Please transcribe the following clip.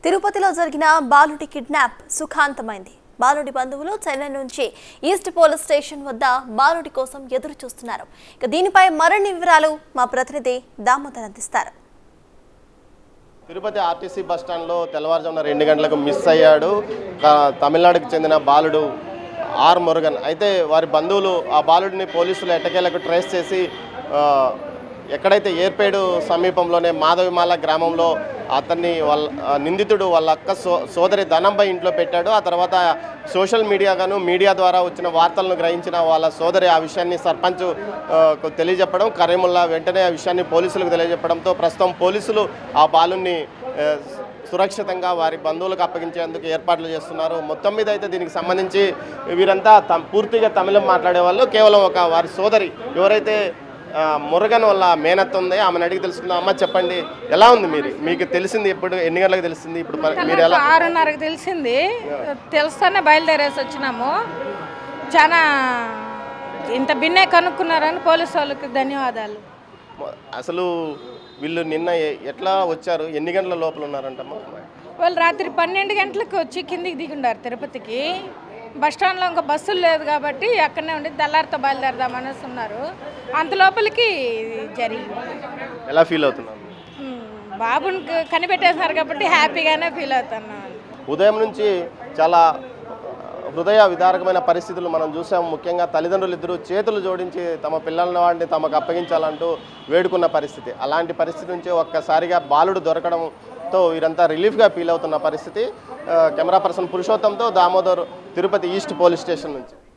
తిరుపతిలో జరిగిన బాలుడి కిడ్నాప్ సుఖాంతమైంది. బాలుడి బంధువులు చెన్నై నుంచి ఈస్ట్ పోలీస్ స్టేషన్ వద్ద బాలుడి కోసం ఎదురు చూస్తున్నారు. ఇక దీనిపై మరిన్ని వివరాలు మా ప్రతినిధి దామోదర్ అందిస్తారు. తిరుపతి ఆర్టీసీ బస్టాండ్లో తెల్లవారుజామున 2 గంటలకు మిస్ అయ్యాడు. తమిళనాడుకు చెందిన బాలుడు ఆర్ మురుగన్. అయితే వారి బంధువులు ఆ బాలుడిని పోలీసులు ఎట్టకేలకు ట్రేస్ చేసి ఎక్కడైతే ఏర్పేడు సమీపంలోనే మాధవిమాల గ్రామంలో అతన్ని నిందితుడు వాళ్ళ అక్క సోదరి ధనంపై ఇంట్లో పెట్టాడు. ఆ తర్వాత సోషల్ మీడియా ద్వారా వచ్చిన వార్తలను గ్రహించిన వాళ్ళ సోదరి ఆ విషయాన్ని సర్పంచ్ తెలియజెప్పడం, కరీముల్లా వెంటనే ఆ విషయాన్ని పోలీసులకు తెలియజెప్పడంతో ప్రస్తుతం పోలీసులు ఆ బాలుని సురక్షితంగా వారి బంధువులకు అప్పగించేందుకు ఏర్పాట్లు చేస్తున్నారు. మొత్తం మీద అయితే దీనికి సంబంధించి వీరంతా పూర్తిగా తమిళం మాట్లాడే వాళ్ళు. కేవలం వారి సోదరి ఎవరైతే మురుగన్ వల్ల మేనత్ ఉంది, ఆమెను అడిగి తెలుసుకుందాం. అమ్మ చెప్పండి, ఎలా ఉంది మీకు తెలిసింది? ఎప్పుడు ఎన్ని గంటలకు తెలిసింది? ఇప్పుడు మీరు ఎలా? 6:30కి తెలిసింది. తెలుస్తానే బయలుదేరేసి వచ్చినాము. చాలా ఇంత భిన్నే కనుక్కున్నారని పోలీసు వాళ్ళకి ధన్యవాదాలు. అసలు వీళ్ళు నిన్న ఎట్లా వచ్చారు? ఎన్ని గంటల లోపల ఉన్నారంటమ్మా? వాళ్ళు రాత్రి 12 గంటలకు వచ్చి కిందికి దిగుండారు తిరుపతికి. బస్టాండ్లో ఇంకా బస్సులు లేదు కాబట్టి అక్కడనే ఉండి తెల్లారితో బయలుదేరదామని ఉన్నారు. అంత లోపలికి జరిగింది. ఎలా ఫీల్ అవుతున్నారు? బాబుని కనిపెట్టేస్తున్నారు కాబట్టి హ్యాపీగానే ఫీల్ అవుతున్నాను. ఉదయం నుంచి చాలా హృదయ విదారకమైన పరిస్థితులు మనం చూసాం. ముఖ్యంగా తల్లిదండ్రులు ఇద్దరు చేతులు జోడించి తమ పిల్లల వాడిని తమకు అప్పగించాలంటూ వేడుకున్న పరిస్థితి. అలాంటి పరిస్థితి నుంచి ఒక్కసారిగా బాలుడు దొరకడంతో వీరంతా రిలీఫ్గా ఫీల్ అవుతున్న పరిస్థితి. కెమెరా పర్సన్ పురుషోత్తంతో Damodar, Tirupati east police station నుంచి.